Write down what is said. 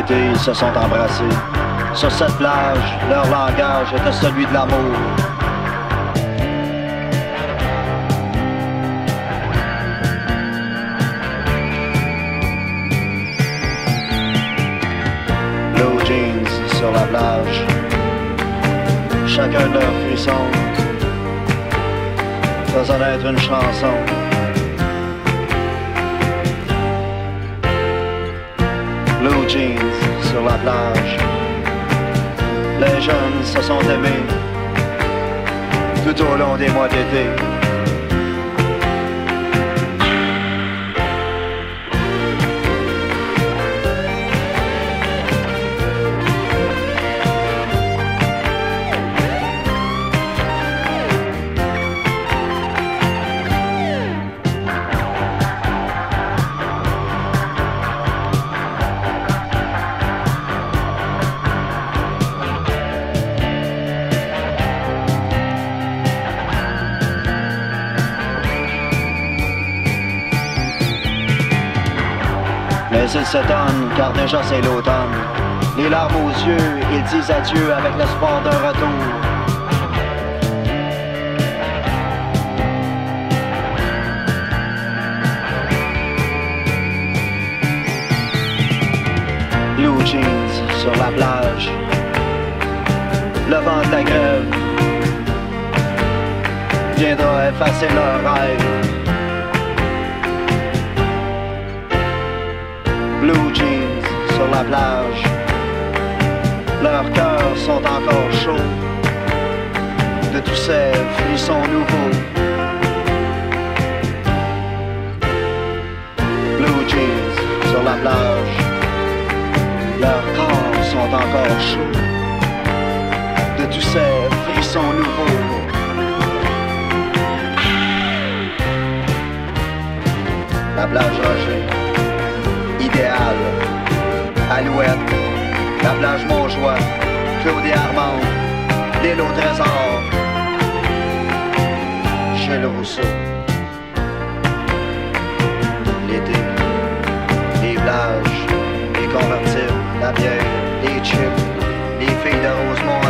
d'été, ils se sont embrassés. Sur cette plage, leur langage était celui de l'amour. Blue jeans sur la plage, chacun de leurs frissons faisant naître une chanson. Blue jeans sur la plage, les jeunes se sont aimés tout au long des mois d'été. Mais il s'étonne, car déjà c'est l'automne. Les larmes aux yeux, ils disent adieu avec l'espoir d'un retour. Blue jeans sur la plage, le vent de la grève viendra effacer leurs rêves. Blue jeans sur la plage, leurs cœurs sont encore chauds de tous ces frissons nouveaux. Blue jeans sur la plage, leurs corps sont encore chauds de tous ces frissons nouveaux. La plage Roger, Idéal, Alouette, la plage Montjoie, Claude et Armand, l'île au trésor, chez le Rousseau. L'été, les plages, les convertibles, la bière, les chips, les filles de Rosemont